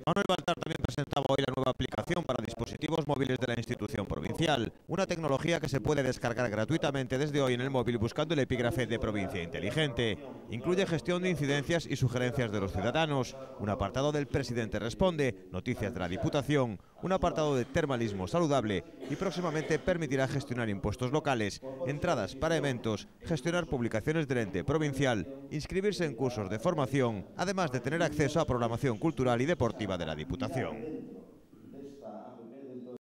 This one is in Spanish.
Manuel Baltar también presentaba hoy la nueva aplicación para dispositivos móviles de la institución provincial, una tecnología que se puede descargar gratuitamente desde hoy en el móvil buscando el epígrafe de Provincia Inteligente. Incluye gestión de incidencias y sugerencias de los ciudadanos, un apartado del Presidente Responde, noticias de la Diputación, un apartado de termalismo saludable y próximamente permitirá gestionar impuestos locales, entradas para eventos, gestionar publicaciones del ente provincial, inscribirse en cursos de formación, además de tener acceso a programación cultural y deportiva de la Diputación.